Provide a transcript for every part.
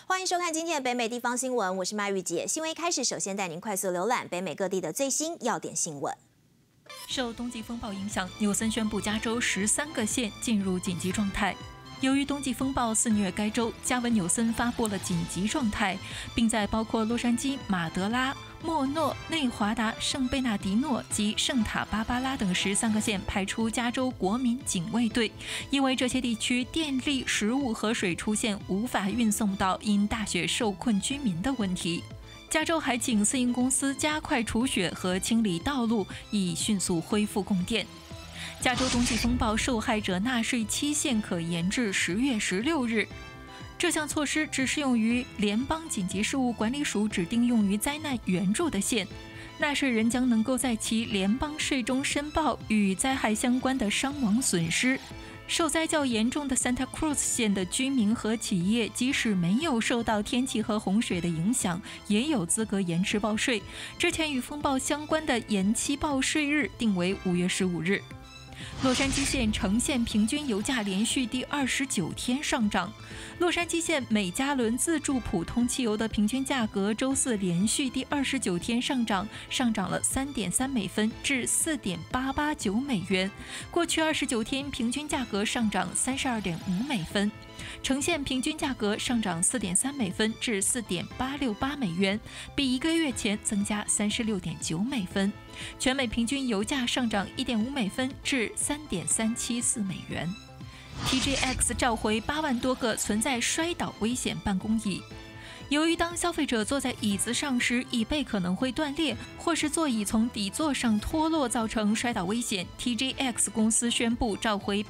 欢迎收看今天的北美地方新闻，我是麦玉洁。新闻一开始，首先带您快速浏览北美各地的最新要点新闻。 受冬季风暴影响，纽森宣布加州13个县进入紧急状态。由于冬季风暴肆虐该州，加文纽森发布了紧急状态，并在包括洛杉矶、马德拉、莫诺、内华达、圣贝纳迪诺及圣塔芭芭拉等13个县派出加州国民警卫队，因为这些地区电力、食物和水出现无法运送到因大雪受困居民的问题。加州还请私营公司加快除雪和清理道路，以迅速恢复供电。加州冬季风暴受害者纳税期限可延至10月16日。这项措施只适用于联邦紧急事务管理署指定用于灾难援助的县，纳税人将能够在其联邦税中申报与灾害相关的伤亡损失。受灾较严重的 Santa Cruz 县的居民和企业，即使没有受到天气和洪水的影响，也有资格延迟报税。之前与风暴相关的延期报税日定为5月15日。洛杉矶县橙县平均油价连续第29天上涨。洛杉矶县每加仑自助普通汽油的平均价格周四连续第29天上涨了3.3美分至4.889美元。过去29天平均价格上涨32.5美分。橙县平均价格上涨4.3美分至4.868美元，比1个月前增加36.9美分。全美平均油价上涨1.5美分至3.374美元。TJX 召回8万多个存在摔倒危险办公椅。由于当消费者坐在椅子上时，椅背可能会断裂，或是座椅从底座上脱落，造成摔倒危险， TJX 公司宣布召回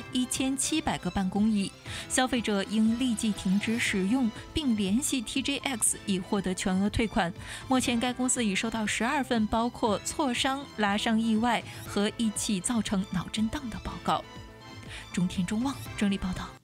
81700个办公椅，消费者应立即停止使用，并联系 TJX 以获得全额退款。目前该公司已收到12份包括挫伤、拉伤意外和一起造成脑震荡的报告。中天中望整理报道。